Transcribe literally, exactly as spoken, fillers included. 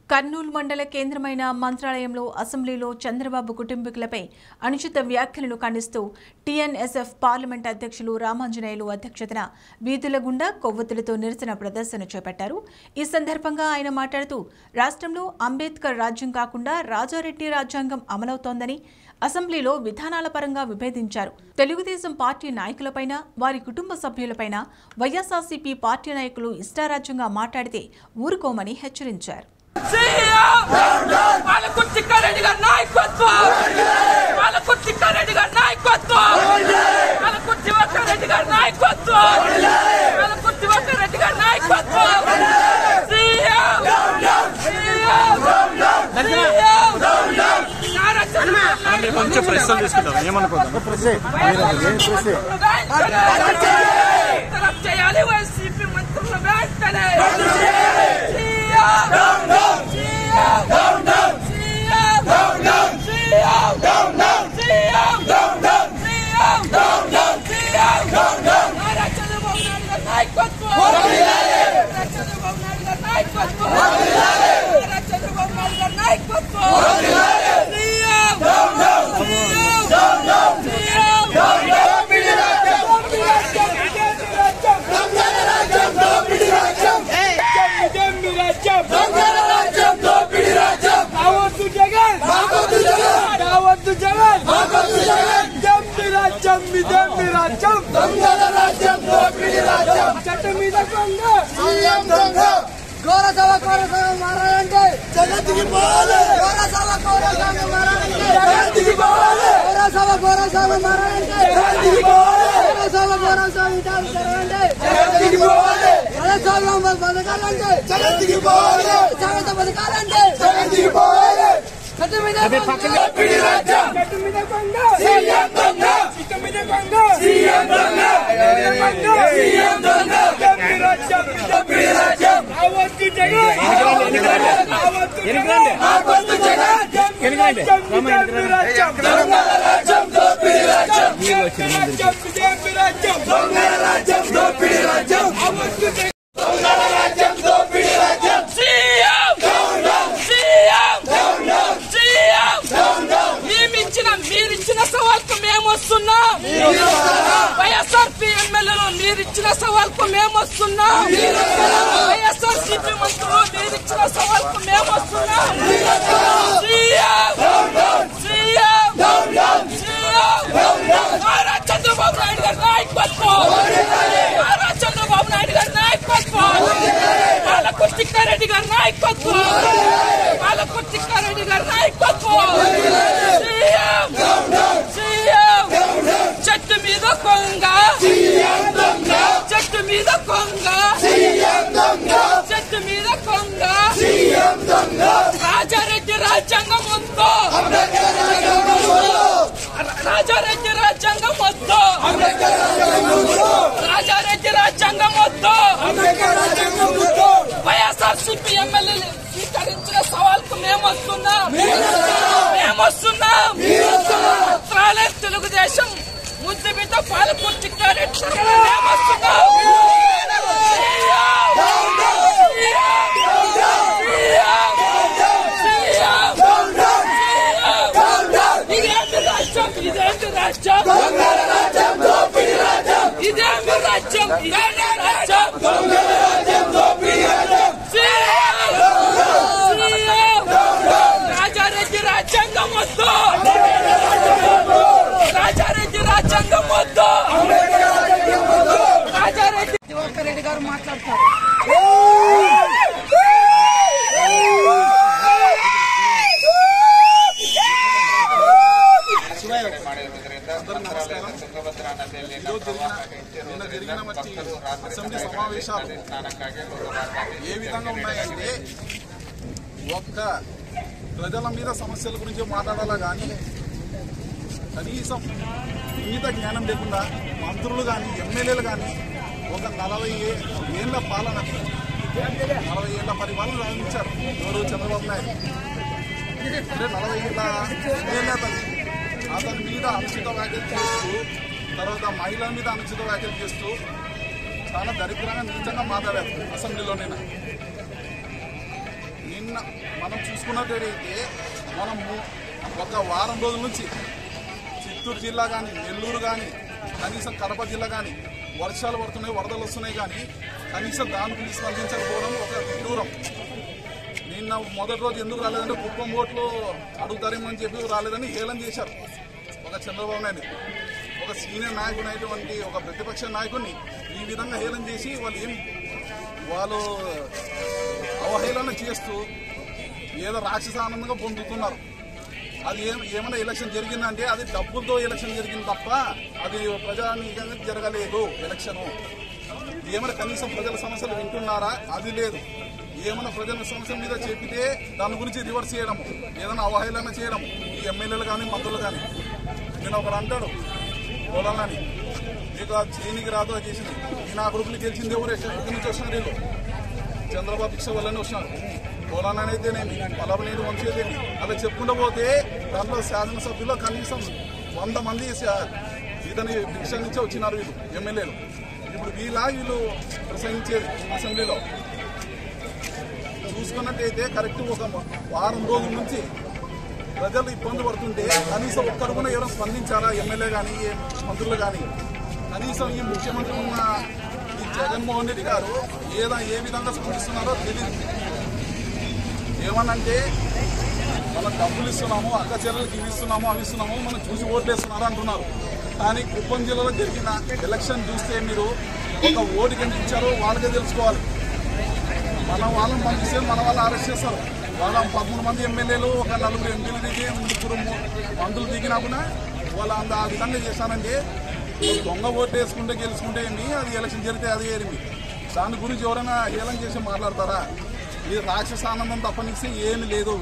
కర్నూలు మండల కేంద్రమైన మంత్రాలయంలో అసెంబ్లీలో చంద్రబాబు కుటుంబీకులపై అనుచిత వ్యాఖ్యలను ఖండిస్తూ టీఎన్ఎస్ఎఫ్ పార్లమెంట్ అధ్యక్షులు రామాంజనేయులు అధ్యక్షతన వీధుల గుండా కొవ్వొత్తులతో నిరసన ప్రదర్శన చేపట్టారు. ఈ సందర్భంగా ఆయన మాట్లాడుతూ రాష్ట్రంలో అంబేద్కర్ రాజ్యం కాకుండా రాజారెడ్డి రాజ్యాంగం అమలవుతోందని అసెంబ్లీలో విధానాల పరంగా విభేదించారు. తెలుగుదేశం పార్టీ నాయకులపైన వారి కుటుంబ సభ్యులపైన వైఎస్ఆర్సీపీ పార్టీ నాయకులు ఇష్టారాజ్యంగా మాట్లాడితే ఊరుకోమని హెచ్చరించారు. కొంచెం ప్రశ్నలు తీసుకుంటాం ఏమనుకోదు చేయాలి వైసీపీ మంత్రుల వెంటనే గౌరసభ గౌరసభ మారాలంటే జగత్తుకి పోవాలి. గౌరసభ గౌరసభ మారాలంటే జగత్తుకి పోవాలి. గౌరసభ గౌరసభ మారాలంటే జగత్తుకి పోవాలి. గౌరసభ గౌరసభ విధానం జరగాలంటే జగత్తుకి పోవాలి. గౌరసభ బతకాలంటే జగత్తుకి పోవాలి. జగత బతకాలంటే జగత్తుకి పోవాలి. కట్టు మీద పిడి రాజ్యం కట్టు మీద కొంగ సీఎం దొంగ చిట్ట మీద కొంగ సీఎం దొంగ సీఎం దొంగ పిడి రాజ్యం పిడి రాజ్యం ఆవత్తి జగన్ ఆవత్తి జగన్ ఆవత్తి జగన్ ఎనగండి పిడి రాజ్యం దొంగ రాజ్యం పిడి రాజ్యం పిడి రాజ్యం దొంగ రాజ్యం పిడి రాజ్యం ఆవత్తి జగన్ దొంగ రాజ్యం పిడి రాజ్యం సీఎం దొంగ సీఎం దొంగ మీరిచ్చిన సవాల్కు మేము వస్తున్నాం. వైఎస్ఆర్పీ ఎమ్మెల్యేలు మీరిచ్చిన సవాల్కు మేము వస్తున్నాం. వైఎస్ఆర్సీపీ మంత్రులు మీరిచ్చిన సవాల్కు మేము వస్తున్నాం. నారా చంద్రబాబు నాయుడు గారి నాయకత్వం నారా చంద్రబాబు నాయుడు గారి నాయకత్వం పాలకుర్తి రెడ్డి గారి నాయకత్వం పాలకుర్తి రెడ్డి గారి నాయకత్వం చెట్టు మీద కొంగ చెట్టు మీద కొంగ చెట్టు మీద కొంగ రాజారెడ్డి రాజ్యాంగం వద్దు రాజారెడ్డి రాజ్యాంగం వద్దు రాజారెడ్డి రాజ్యాంగం వద్దు వైఎస్ఆర్సీపీ ఎమ్మెల్యేలు స్వీకరించిన సవాల్కు మేము వస్తున్నాం మేము వస్తున్నాం తెలుగుదేశం ముద్దుబిడ్డ పాలకుర్తి మేము వస్తున్నాం. ఇదేమి రాజ్యం ఇదేమి రాజ్యం ఇదేమి రాజ్యం ఇదేమి రాజారెడ్డి రాజ్యాంగం వద్దు రాజారెడ్డి రాజ్యాంగం వద్దు రాజారెడ్డి రెడ్డి గారు మాట్లాడతారు. నిన్న జరిగిన వచ్చి అసెంబ్లీ సమావేశాలు ఏ విధంగా ఉన్నాయంటే ఒక్క ప్రజల మీద సమస్యల గురించి మాట్లాడాలా కానీ కనీసం ఇంగిత జ్ఞానం లేకుండా మంత్రులు కానీ ఎమ్మెల్యేలు కానీ ఒక నలభై ఏళ్ల పాలన నలభై ఏళ్ల పరిపాలన సాగించారు ఎవరు చంద్రబాబు నాయుడు. అంటే నలభై ఏళ్ళ ఎమ్మెల్యే అతను అతని మీద అనుచిత వ్యాఖ్యలు చేస్తూ తర్వాత మహిళల మీద అనుచిత వ్యాఖ్యలు చేస్తూ చాలా దరిద్రంగా నీచంగా మాట్లాడారు అసెంబ్లీలోనే. నిన్న నిన్న మనం చూసుకున్నట్టయితే మనము ఒక వారం రోజుల నుంచి చిత్తూరు జిల్లా కానీ నెల్లూరు కానీ కనీసం కడప జిల్లా కానీ వర్షాలు పడుతున్నాయి, వరదలు వస్తున్నాయి, కానీ కనీసం దాని గురించి స్పందించకపోవడం ఒక విడ్డూరం. నిన్న మొదటి రోజు ఎందుకు రాలేదంటే కుప్పం ఓట్లు అడుగుతారేమో అని చెప్పి రాలేదని హేళన చేశారు ఒక చంద్రబాబు నాయుడు. ఒక సీనియర్ నాయకుడు అయినటువంటి ఒక ప్రతిపక్ష నాయకుడిని ఈ విధంగా హేళన చేసి వాళ్ళు ఏం వాళ్ళు అవహేళన చేస్తూ ఏదో రాక్షస ఆనందంగా పొందుతున్నారు. అది ఏం ఏమైనా ఎలక్షన్ జరిగిందంటే అది డబ్బులతో ఎలక్షన్ జరిగింది తప్ప అది ప్రజానీకంగా జరగలేదు ఎలక్షను. ఏమైనా కనీసం ప్రజల సమస్యలు వింటున్నారా? అది లేదు. ఏమైనా ప్రజల సమస్యల మీద చెప్పితే దాని గురించి రివర్స్ చేయడం, ఏదైనా అవహేళన చేయడం ఈ ఎమ్మెల్యేలు కానీ మంత్రులు కానీ. నేను ఒకడు అంటాడు పోలాలని మీకు ఆ చేయనికి రాదు అది చేసింది. ఈ నా కొడుకులు గెలిచింది ఎవరు? ఎక్కడి నుంచి వస్తున్నారు వీళ్ళు? చంద్రబాబు భిక్ష వల్లనే వస్తున్నారు. పోలాలని అయితేనేమి, పలవనేని వంశేదేమి, అలా చెప్పుకుంటూ పోతే దాంట్లో శాసనసభ్యుల్లో కనీసం వంద మంది ఇతని భిక్ష నుంచే వచ్చినారు వీళ్ళు ఎమ్మెల్యేలు. ఇప్పుడు వీళ్ళ వీళ్ళు ప్రసంగించేది అసెంబ్లీలో చూసుకున్నట్టయితే కరెక్ట్ ఒక వారం రోజుల నుంచి ప్రజలు ఇబ్బంది పడుతుంటే కనీసం ఒక్కరు కూడా ఎవరైనా స్పందించారా? ఎమ్మెల్యే కానీ మంత్రులు కానీ. కనీసం ఈ ముఖ్యమంత్రి ఉన్న ఈ జగన్మోహన్ రెడ్డి గారు ఏదో ఏ విధంగా స్పందిస్తున్నారో తెలియదు. ఏమనంటే మనం డబ్బులు ఇస్తున్నాము, అక్క చెల్లెలకి ఇవి ఇస్తున్నాము, అవి ఇస్తున్నాము, మనం చూసి ఓట్లేస్తున్నారు అంటున్నారు. కానీ కుప్పం జిల్లాలో జరిగిన ఎలక్షన్ చూస్తే మీరు ఒక ఓటుకి ఎంత ఇచ్చారో వాళ్ళకే తెలుసుకోవాలి. మన వాళ్ళని పంపిస్తే మన వాళ్ళు అరెస్ట్ చేస్తారు. వాళ్ళ పదమూడు మంది ఎమ్మెల్యేలు ఒక నలుగురు ఎంపీలు దిగి ముగ్గురు మంత్రులు దిగినప్పున వాళ్ళు అంత ఆ విధంగా చేశానంటే దొంగ ఓటు వేసుకుంటే గెలుచుకుంటే ఏంటి, అది ఎలక్షన్ జరిగితే అది ఏమి. దాని గురించి ఎవరైనా హేళన చేసి మాట్లాడతారా? ఇది రాక్షస ఆనందం తప్పనిస్తే ఏమి లేదు.